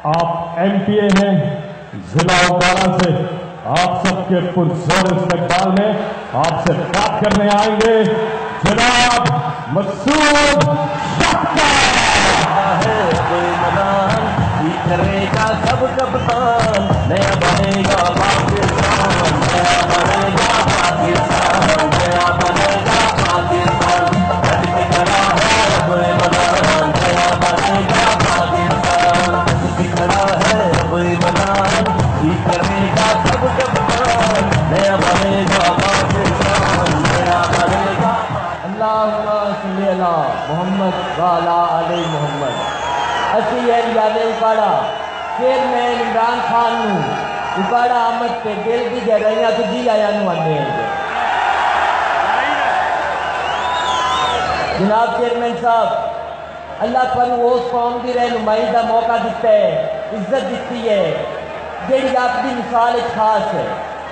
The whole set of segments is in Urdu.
آپ ایم پی اے ہیں ضلع اوکارا سے، آپ سب کے پرزور استقبال میں آپ سے بات کرنے آئیں گے جناب مسعود کرے گا سب کپتان، نیا بنے گا پاکستان، نیا بنے گا پاکستان، نیا بنے گا پاکستان، رب سے کھڑا ہے رب مدان، نیا بنے گا پاکستان، رب سے کھڑا ہے رب مدان، یہ کرے گا سب کپتان، نیا بنے گا پاکستان، نیا بنے گا اللہم صلی علی محمد وعلی آل محمد۔ اسی یاد اکاڑا چیئرمین عمران خان نو اکاڑا آمد کے دل کی گہرائیاں تو جی آیا نو آنے ہیں جناب چیئرمین صاحب، اللہ تعالیٰ اس قوم کی رہنمائی کا موقع دیتا ہے، عزت دیتی ہے جیڑی آپ کی مثال ایک خاص ہے۔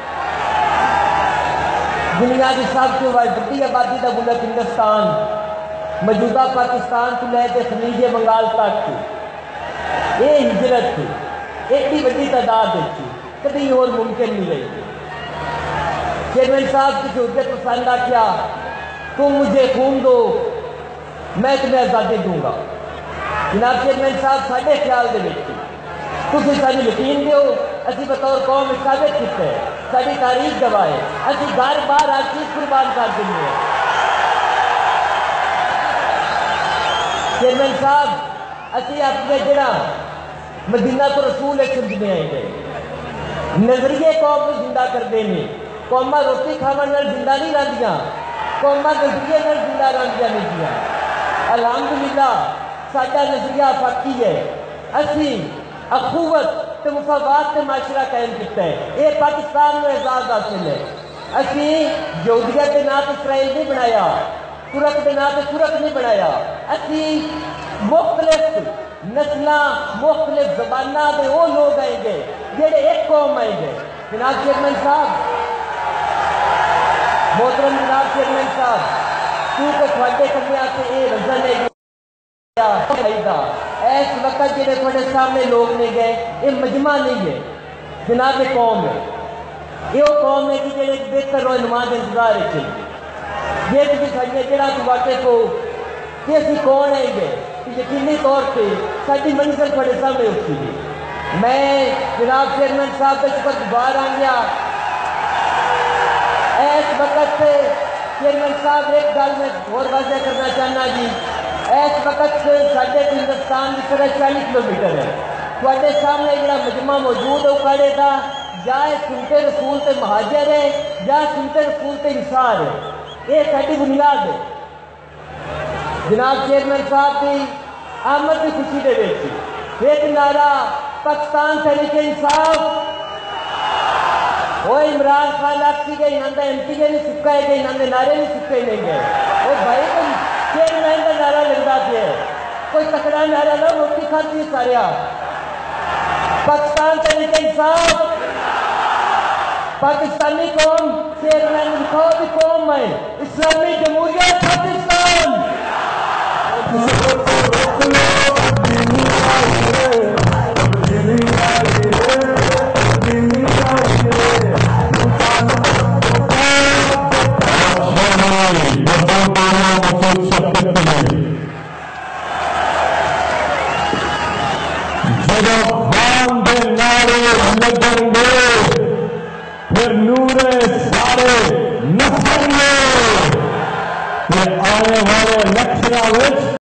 دنیا کی سب سے بڑی آبادی کا ملک ہندوستان، موجودہ پاکستان کو لے کے خلیج بنگال تک یہ ہجرت تھی، ایڈی بڑی تعداد تھی، کبھی اور ممکن نہیں رہی۔ چیئرمین صاحب کی حجت پسند آ کیا، تم مجھے خون دو میں تمہیں آزادی دوں گا۔ جناب چیئرمین صاحب ساڑھے خیال دے بیٹھی تُسی ساری یقین دیو، اسی بطور قوم ثابت کیتا ہے، ساری تاریخ گواہ ہے، اسی گھر بار ہر چیز قربان کر دیں گے۔ چیئرمین صاحب، اسی اپنے جڑا مدینہ تو رسول ایک سمجھنے آئیں گے، نظریے قوم کو زندہ کر دینے، قومہ روٹی کھانا نال زندہ نہیں رہندیاں، قومہ نظریے نال زندہ رہندیاں نہیں دیا۔ الحمدللہ ساڈا نظریہ فاقی ہے، اسی اخوت تے مساوات تے معاشرہ قائم کیتا ہے، یہ پاکستان میں اعزاز حاصل ہے۔ اسی یہودیت کے نام اسرائیل نہیں بنایا، ترک کے نام ترک نہیں بنایا، اسی مختلف نسلیں مختلف زبانوں کے وہ لوگ آئیں گے جڑے ایک قوم آئیں گے۔ جناب چیئرمین صاحب، محترم جناب چیئرمین صاحب، کیونکہ تھوڑے کمیاں سے یہ وزن ہے اس وقت جڑے تھوڑے سامنے لوگ نہیں گئے، یہ مجمع نہیں ہے جناب، یہ قوم ہے، یہ قوم ہے کہ جڑے بہتر رہنما کے انتظار ہے چاہیے۔ یہ تھی ساڑھے جڑا تو واقف ہو کہ اسی کون آئیں گے، یقینی طور پہ ساری منزل تھوڑے سامنے اٹھی گی۔ میں جناب چیئرمین صاحب کے شکر گزار آ گیا اس وقت سے۔ چیئرمین صاحب ایک گل میں اور واضح کرنا چاہنا جی، اس وقت ساڈے ہندوستان کی سرحد 40 کلومیٹر ہے، تھوڑے سامنے جڑا مجمع موجود ہے اکاڑے کا، یا سنت رسول تے مہاجر ہے یا سنت رسول تے انصار ہے، یہ ساری بنیاد ہے۔ جناب چیئرمین صاحب کی آمد کی خوشی دے بیٹھی ایک نعرہ پاکستان تحریک انصاف، وہ عمران خان آخسی گئے یہاں ایم پی اے نہیں سکھائے گئے، یہاں نعرے نہیں سکھائے نہیں گئے، وہ بھائی چیئرمین کا نعرہ لگتا پہ ہے، کوئی تکڑا نعرہ نہ روٹی کھاتی ہے سارے پاکستان تحریک انصاف، پاکستانی قوم، چیئرمین لکھو بھی قوم ہے اسلامی جمہوریت پاکستان۔ پھر نورے سارے نسل میں آنے والے لکھیاں